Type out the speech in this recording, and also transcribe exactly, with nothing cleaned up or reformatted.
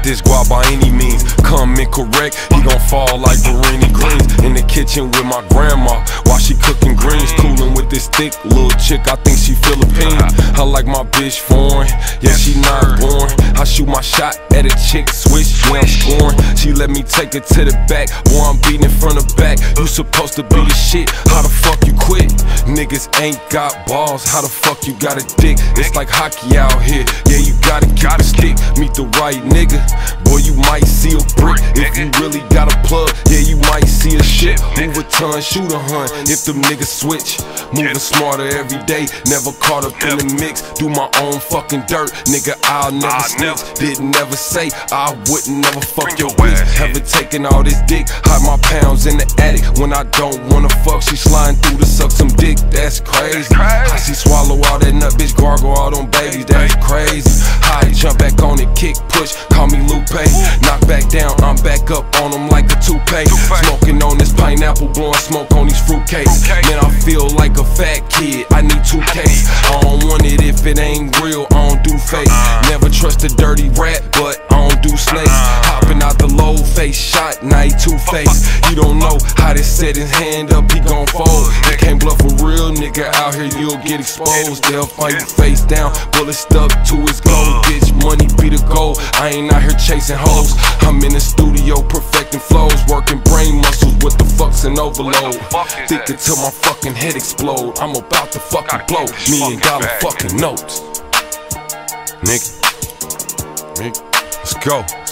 this guap by any means. Come incorrect, he gon' fall like Barini greens. In the kitchen with my grandma while she cooking greens. Coolin' with this thick little chick, I think she Philippine. I like my bitch foreign, yeah, she not born. I shoot my shot at a chick, switch, yeah, I'm scoring. She let me take it to the back, boy, I'm beating in front of back. You supposed to be the shit, how the fuck you quit? Niggas ain't got balls, how the fuck you got a dick? It's like hockey out here, yeah, you gotta keep a stick. Meet the right nigga, boy, you might see a brick. If you really got a plug, yeah, you might see a shit. Move a ton, shoot a hun, if them niggas switch. Moving smarter every day, never caught up in the mix. Do my own fucking dirt, nigga, I'll never snitch. Didn't never say I wouldn't never fuck your bitch. Ever taking all this dick, hide my pounds in the attic. When I don't wanna fuck, she sliding through to suck some dick, that's crazy. I see swallow all that nut, bitch, gargle all them babies, that's crazy. High, jump back on it, kick, push, call me Lupe. Knock back down, I'm back up on them like a toupee. Smoking on this pineapple, blowing smoke on these fruitcakes. Man, I feel like a fat kid, I need two cakes. I don't want it if it ain't real, I don't do fake. Never trust a dirty rat, but I don't do snakes. Hopping out the low face shot, now he two-faced. You don't know how to set his hand up, he gon' fold. You can't bluff a real nigga out here, you'll get exposed. They'll find you face down, bullet stuck to his goal. Bitch, money be the goal, I ain't out here chasing hoes. I'm in the studio perfecting flows, working brain muscles with the fucks and overload. Think until my fucking head explode, I'm about to fucking blow million dollar fucking notes. Nigga, nigga, let's go.